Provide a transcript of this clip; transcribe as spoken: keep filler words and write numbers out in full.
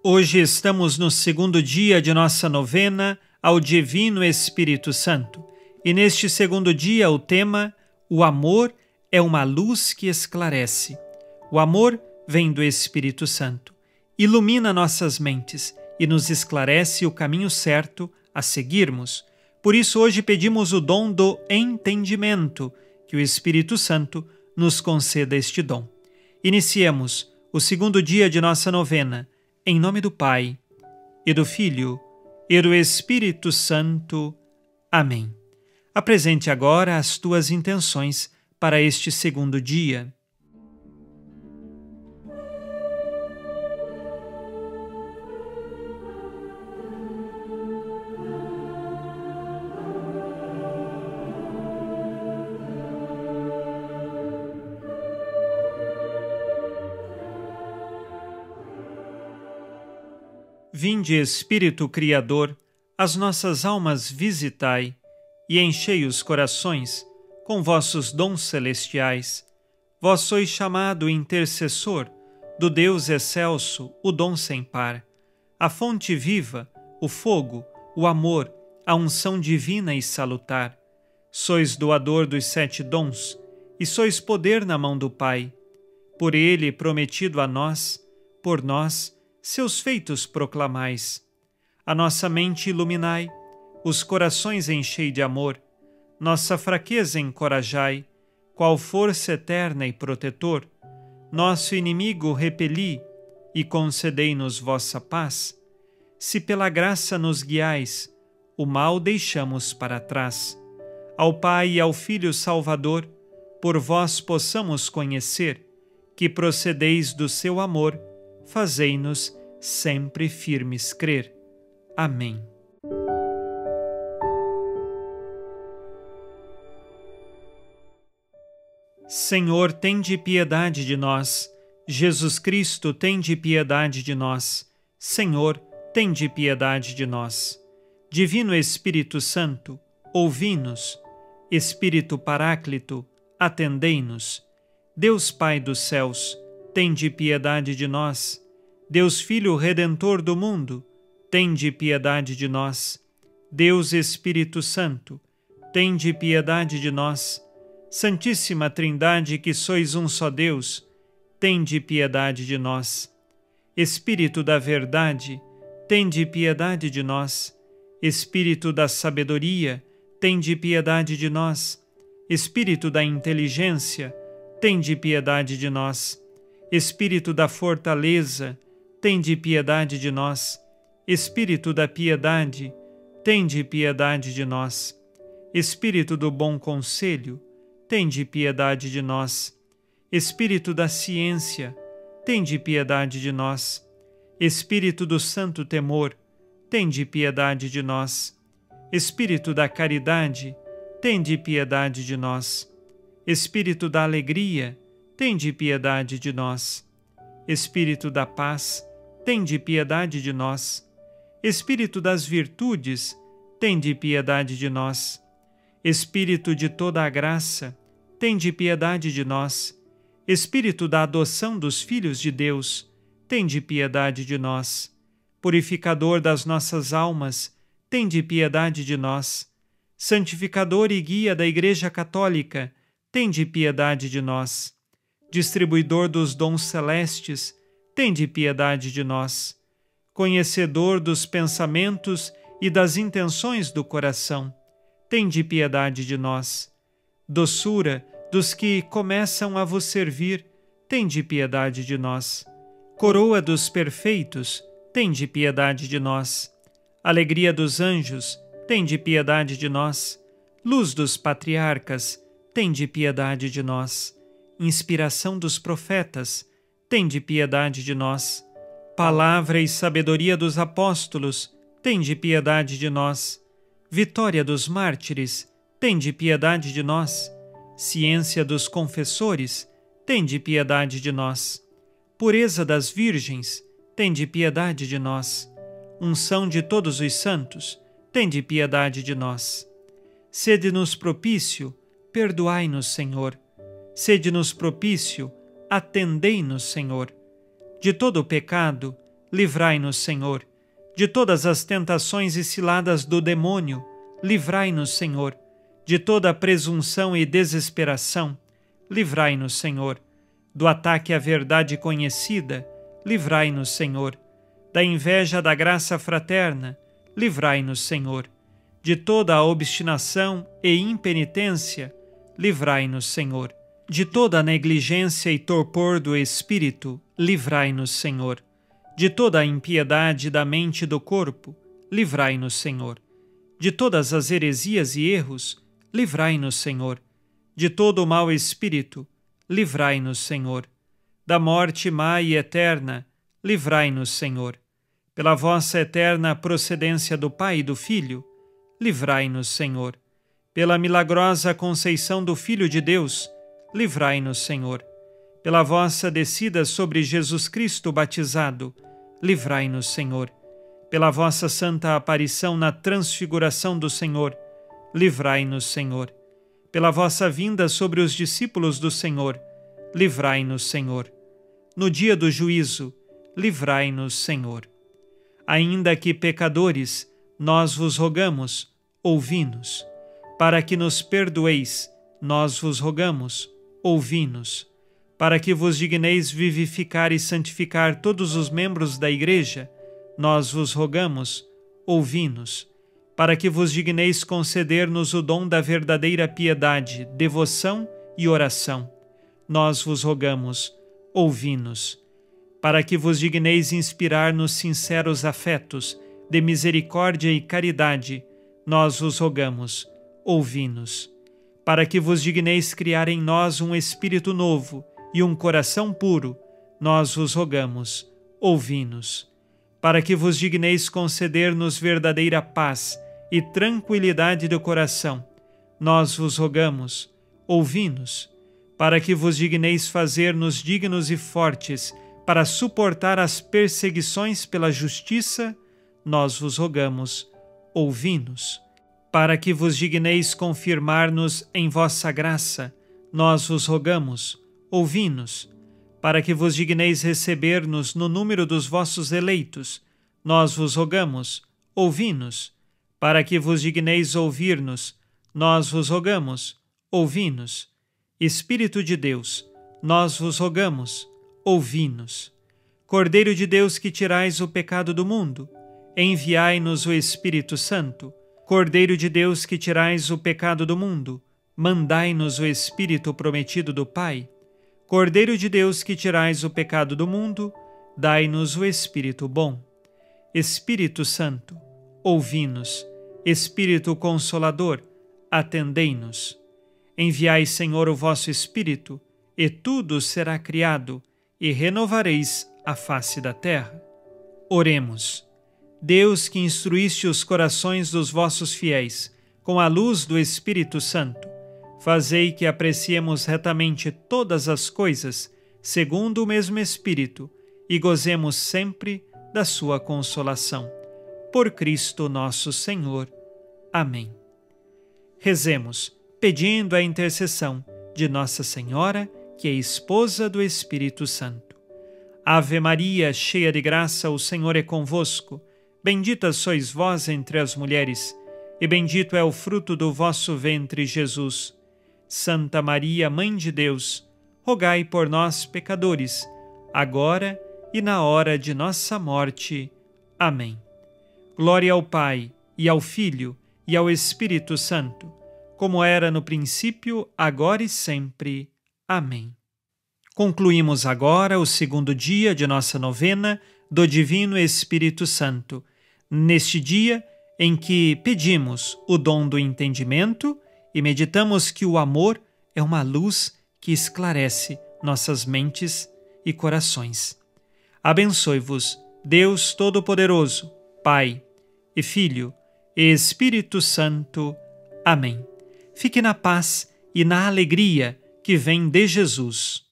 Hoje estamos no segundo dia de nossa novena ao Divino Espírito Santo. E neste segundo dia o tema, o amor é uma luz que esclarece. O amor vem do Espírito Santo, ilumina nossas mentes e nos esclarece o caminho certo a seguirmos. Por isso hoje pedimos o dom do entendimento, que o Espírito Santo nos conceda este dom. Iniciemos o segundo dia de nossa novena, em nome do Pai, e do Filho, e do Espírito Santo. Amém. Apresente agora as tuas intenções para este segundo dia. Vinde, Espírito Criador, as nossas almas visitai, e enchei os corações com vossos dons celestiais. Vós sois chamado intercessor do Deus excelso, o dom sem par, a fonte viva, o fogo, o amor, a unção divina e salutar. Sois doador dos sete dons, e sois poder na mão do Pai. Por ele prometido a nós, por nós, seus feitos proclamais. A nossa mente iluminai, os corações enchei de amor, nossa fraqueza encorajai, qual força eterna e protetor. Nosso inimigo repeli, e concedei-nos vossa paz. Se pela graça nos guiais, o mal deixamos para trás. Ao Pai e ao Filho Salvador, por vós possamos conhecer, que procedeis do seu amor, fazei-nos sempre firmes crer. Amém. Senhor, tende piedade de nós. Jesus Cristo, tende piedade de nós. Senhor, tende piedade de nós. Divino Espírito Santo, ouvi-nos. Espírito Paráclito, atendei-nos. Deus Pai dos céus, tende piedade de nós. Deus Filho Redentor do mundo, tende piedade de nós. Deus Espírito Santo, tende piedade de nós. Santíssima Trindade, que sois um só Deus, tende piedade de nós. Espírito da verdade, tende piedade de nós. Espírito da sabedoria, tende piedade de nós. Espírito da inteligência, tende piedade de nós. Espírito da fortaleza, tende piedade de nós. Espírito da piedade, tende piedade de nós. Espírito do bom conselho, tende piedade de nós. Espírito da ciência, tende piedade de nós. Espírito do santo temor, tende piedade de nós. Espírito da caridade, tende piedade de nós. Espírito da alegria, tende piedade de nós. Espírito da paz, tende piedade de nós. Espírito das virtudes, tende piedade de nós. Espírito de toda a graça, tende piedade de nós. Espírito da adoção dos filhos de Deus, tende piedade de nós. Purificador das nossas almas, tende piedade de nós. Santificador e guia da Igreja Católica, tende piedade de nós. Distribuidor dos dons celestes, tende piedade de nós. Conhecedor dos pensamentos e das intenções do coração, tende piedade de nós. Doçura dos que começam a vos servir, tende piedade de nós. Coroa dos perfeitos, tende piedade de nós. Alegria dos anjos, tende piedade de nós. Luz dos patriarcas, tende piedade de nós. Inspiração dos profetas, tende piedade de nós. Palavra e sabedoria dos apóstolos, tende piedade de nós. Vitória dos mártires, tende piedade de nós. Ciência dos confessores, tende piedade de nós. Pureza das virgens, tende piedade de nós. Unção de todos os santos, tende piedade de nós. Sede-nos propício, perdoai-nos, Senhor. Sede-nos propício, atendei-nos, Senhor. De todo o pecado, livrai-nos, Senhor. De todas as tentações e ciladas do demônio, livrai-nos, Senhor. De toda presunção e desesperação, livrai-nos, Senhor. Do ataque à verdade conhecida, livrai-nos, Senhor. Da inveja da graça fraterna, livrai-nos, Senhor. De toda a obstinação e impenitência, livrai-nos, Senhor. De toda a negligência e torpor do espírito, livrai-nos, Senhor. De toda a impiedade da mente e do corpo, livrai-nos, Senhor. De todas as heresias e erros, livrai-nos, Senhor. De todo o mau espírito, livrai-nos, Senhor. Da morte má e eterna, livrai-nos, Senhor. Pela vossa eterna procedência do Pai e do Filho, livrai-nos, Senhor. Pela milagrosa conceição do Filho de Deus, livrai-nos, Senhor. Pela vossa descida sobre Jesus Cristo batizado, livrai-nos, Senhor. Pela vossa santa aparição na transfiguração do Senhor, livrai-nos, Senhor. Pela vossa vinda sobre os discípulos do Senhor, livrai-nos, Senhor. No dia do juízo, livrai-nos, Senhor. Ainda que pecadores, nós vos rogamos, ouvi-nos. Para que nos perdoeis, nós vos rogamos, ouvi-nos. Para que vos digneis vivificar e santificar todos os membros da Igreja, nós vos rogamos, ouvi-nos. Para que vos digneis conceder-nos o dom da verdadeira piedade, devoção e oração, nós vos rogamos, ouvi-nos. Para que vos digneis inspirar-nos sinceros afetos de misericórdia e caridade, nós vos rogamos, ouvi-nos. Para que vos digneis criar em nós um espírito novo e um coração puro, nós vos rogamos, ouvi-nos. Para que vos digneis conceder-nos verdadeira paz e tranquilidade do coração, nós vos rogamos, ouvi-nos. Para que vos digneis fazer-nos dignos e fortes para suportar as perseguições pela justiça, nós vos rogamos, ouvi-nos. Para que vos digneis confirmar-nos em vossa graça, nós vos rogamos, ouvi-nos. Para que vos digneis receber-nos no número dos vossos eleitos, nós vos rogamos, ouvi-nos. Para que vos digneis ouvir-nos, nós vos rogamos, ouvi-nos. Espírito de Deus, nós vos rogamos, ouvi-nos. Cordeiro de Deus que tirais o pecado do mundo, enviai-nos o Espírito Santo. Cordeiro de Deus que tirais o pecado do mundo, mandai-nos o Espírito prometido do Pai. Cordeiro de Deus que tirais o pecado do mundo, dai-nos o Espírito bom. Espírito Santo, ouvi-nos. Espírito Consolador, atendei-nos. Enviai, Senhor, o vosso Espírito, e tudo será criado, e renovareis a face da terra. Oremos. Deus, que instruíste os corações dos vossos fiéis com a luz do Espírito Santo, fazei que apreciemos retamente todas as coisas, segundo o mesmo Espírito, e gozemos sempre da sua consolação. Por Cristo nosso Senhor. Amém. Rezemos, pedindo a intercessão de Nossa Senhora, que é esposa do Espírito Santo. Ave Maria, cheia de graça, o Senhor é convosco. Bendita sois vós entre as mulheres, e bendito é o fruto do vosso ventre, Jesus. Santa Maria, Mãe de Deus, rogai por nós, pecadores, agora e na hora de nossa morte. Amém. Glória ao Pai, e ao Filho, e ao Espírito Santo, como era no princípio, agora e sempre. Amém. Concluímos agora o segundo dia de nossa novena do Divino Espírito Santo, neste dia em que pedimos o dom do entendimento e meditamos que o amor é uma luz que esclarece nossas mentes e corações. Abençoe-vos, Deus Todo-Poderoso, Pai e Filho e Espírito Santo. Amém. Fique na paz e na alegria que vem de Jesus.